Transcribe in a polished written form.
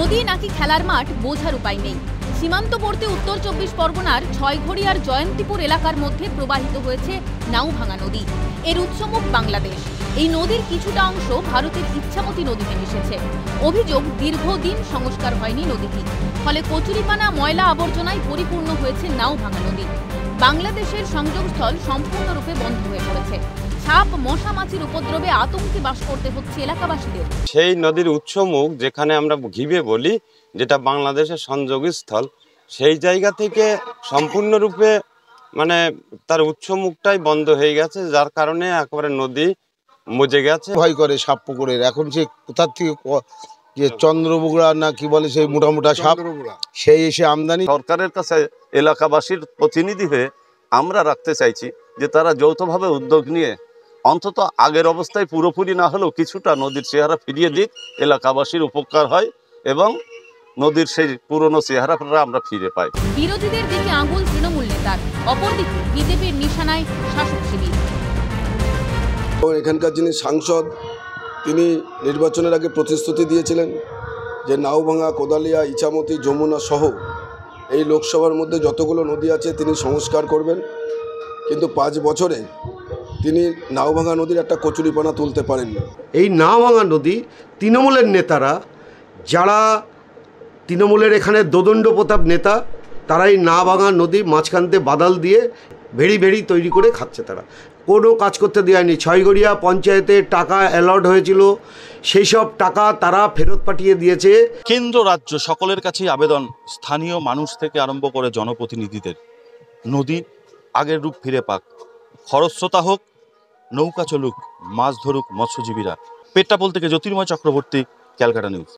নদী নাকি খেলার মাঠ বোঝার উপায় নেই। সীমান্তবর্তী উত্তর ২৪ পরগনার ছয়ঘড়িয়ার জয়ন্তীপুর এলাকার মধ্যে প্রবাহিত হয়েছে নাওভাঙা নদী। এর উৎসমুখ বাংলাদেশ। এই নদীর কিছুটা অংশ ভারতের ইচ্ছামতি নদীতে মিশেছে। অভিযোগ, দীর্ঘদিন সংস্কার হয়নি নদীটি, ফলে কচুরিপানা ময়লা আবর্জনায় পরিপূর্ণ হয়েছে নাওভাঙা নদী। বাংলাদেশের সংযোগস্থল সম্পূর্ণরূপে বন্ধ হয়ে পড়েছে। সাপ, মশা, মাছির উপদ্রবে আতঙ্কে বাস করতে হচ্ছে এলাকাবাসীদের। সেই নদীর উৎসমুখ যেখানে আমরা ঘিবে বলি, যেটা বাংলাদেশের সংযোগস্থল, সেই জায়গা থেকে সম্পূর্ণরূপে তার উৎসমুখটাই বন্ধ হয়ে গেছে, যার কারণে একেবারে নদী মজে গেছে। ভয় করে সাপ পুকুরের। এখন সে কোথার থেকে যে চন্দ্রবগুড়া না কি বলে সেই মোটা মোটা সাপ, সেই এসে আমদানি। সরকারের কাছে এলাকাবাসীর প্রতিনিধি হয়ে আমরা রাখতে চাইছি যে তারা যৌথভাবে উদ্যোগ নিয়ে অন্তত আগের অবস্থায় পুরোপুরি না হলেও কিছুটা নদীর চেহারা ফিরিয়ে দিক, এলাকাবাসীর উপকার হয় এবং নদীর সেই পুরনো চেহারাটা আমরা ফিরে পাই। বিরোধীদের দিকে আঙুল তৃণমূল নেতার, অপরদিকে বিজেপির নিশানায় শাসক শিবির। এখানকার যিনি সাংসদ, তিনি নির্বাচনের আগে প্রতিশ্রুতি দিয়েছিলেন যে নাওভাঙা, কোদালিয়া, ইছামতি, যমুনা সহ এই লোকসভার মধ্যে যতগুলো নদী আছে তিনি সংস্কার করবেন। কিন্তু 5 বছরে তিনি নাওভাঙা নদীর একটা কচুরিপানা তুলতে পারেননি। এই নাওভাঙা নদী তৃণমূলের নেতারা, যারা তৃণমূলের এখানে দোদণ্ড প্রতাপ নেতা, তারা এই নাওভাঙা নদী মাঝখানতে বাদাল দিয়ে ভেড়ি ভেড়ি তৈরি করে খাচ্ছে। তারা কোনো কাজ করতে দেয়নি। ছয়ঘড়িয়া পঞ্চায়েতের টাকা অ্যালট হয়েছিল, সেই সব টাকা তারা ফেরত পাঠিয়ে দিয়েছে। কেন্দ্র রাজ্য সকলের কাছেই আবেদন, স্থানীয় মানুষ থেকে আরম্ভ করে জনপ্রতিনিধিদের, নদী আগের রূপ ফিরে পাক। খরস্রোতা হোক, নৌকা চলুক, মাছ ধরুক মৎস্যজীবীরা। পেট্টাপোল থেকে জ্যোতির্ময় চক্রবর্তী, ক্যালকাটা নিউজ।